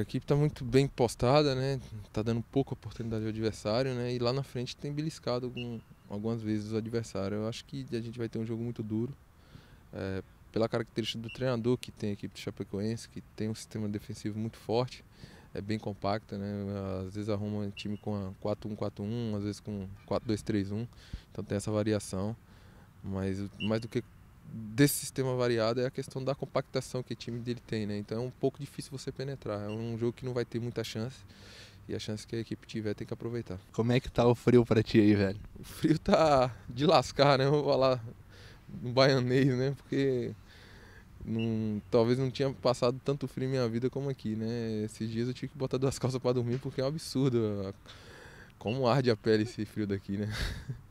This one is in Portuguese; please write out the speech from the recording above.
equipe está muito bem postada, né? Tá dando pouca oportunidade ao adversário, né? E lá na frente tem beliscado algumas vezes o adversário. Eu acho que a gente vai ter um jogo muito duro. Pela característica do treinador que tem a equipe do Chapecoense, que tem um sistema defensivo muito forte, é bem compacta, né? Às vezes arruma um time com a 4-1-4-1, às vezes com 4-2-3-1, então tem essa variação. Mas mais do que desse sistema variado é a questão da compactação que o time dele tem, né? Então é um pouco difícil você penetrar. É um jogo que não vai ter muita chance e a chance que a equipe tiver tem que aproveitar. Como é que tá o frio pra ti aí, velho? O frio tá de lascar, né? Eu vou falar no baianês, né? Porque talvez não tinha passado tanto frio em minha vida como aqui, né? Esses dias eu tive que botar 2 calças para dormir porque é um absurdo como arde a pele esse frio daqui, né?